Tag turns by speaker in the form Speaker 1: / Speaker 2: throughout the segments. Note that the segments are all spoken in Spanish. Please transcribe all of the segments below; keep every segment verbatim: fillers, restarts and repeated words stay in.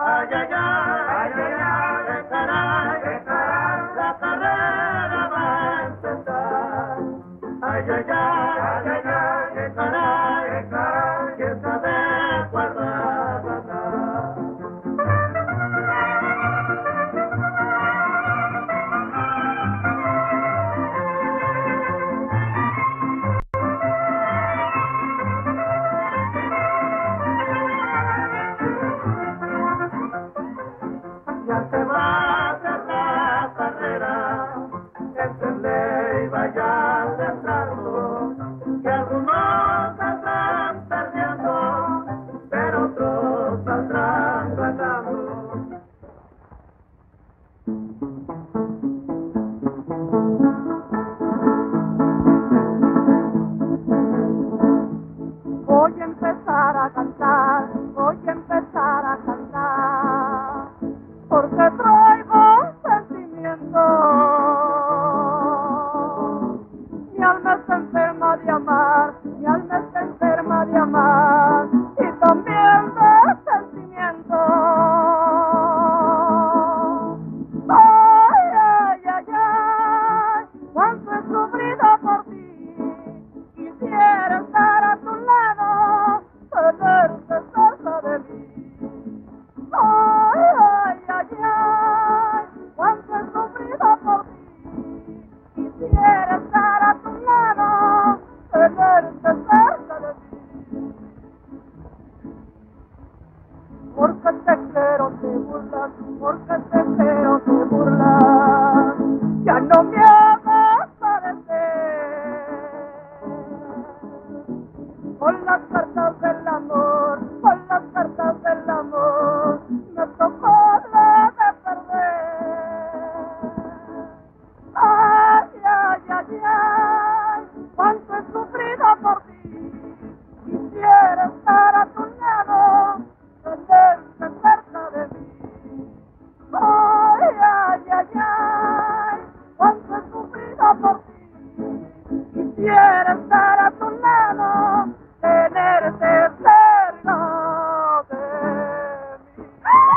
Speaker 1: ay, ay, ay, ay, ay, caray, caray, la carrera va a empezar. Ay, ay, ay, ay, ay, ay, caray, caray, quién sabe cuál va a ganar. Ya se va a hacer la carrera, encendé y vaya pensando que algunos saldrán perdiendo, pero otros saldrán ganando. Voy a empezar a cantar, voy a empezar a cantar, porque traigo sentimiento. Mi alma está enferma de amar, mi alma está enferma de amar, y también de sentimiento. Ay, ay, ay, ay, cuánto he sufrido por ti, quisiera estar a tu lado, tenerte cerca de mí. Ay, ay, ay, ay, cuánto he sufrido por ti, quisiera estar a tu lado, tenerte cerca de mí. Porque te quiero, te burlas, porque te quiero, te burlas, ya no me hagas parecer con las cartas del amor, con las cartas del amor, me tocó la de perder. Ay, ay, ay, ay, cuánto he sufrido por ti, quisiera estar a tu lado, tenerte cerca de mí. Ay, ay, ay, ay, cuánto he sufrido por ti, quisiera estar a tu lado, tenerte cerca de mí.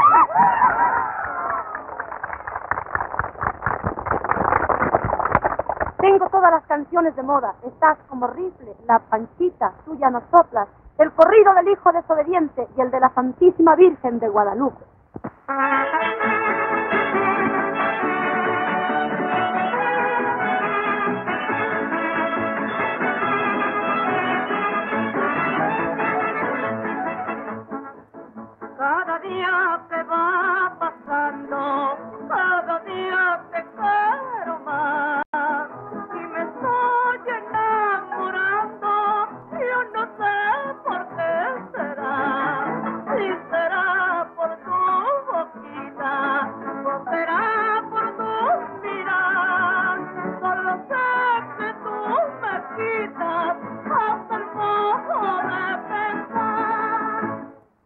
Speaker 2: Tengo todas las canciones de moda. Estás como Rifle, La Panchita, Tú ya no soplas, el corrido del hijo desobediente y el de la Santísima Virgen de Guadalupe.
Speaker 1: Cada día te va pasando, cada día te quiero más, y me estoy enamorando, yo no sé por qué será, si será por tu boquita, o será por tu mirar, solo sé que tú me quitas hasta el modo de pensar.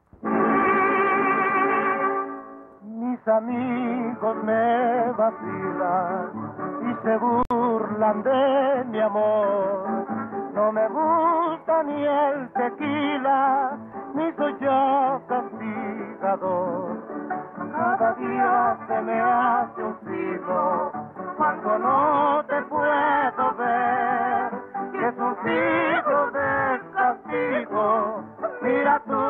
Speaker 1: Mis amigos me vacilan y se burlan de mi amor. No me gusta ni el tequila, ni soy yo castigador. Cada día se me hace un siglo cuando no te puedo ver, que es un siglo de castigo. Mira tú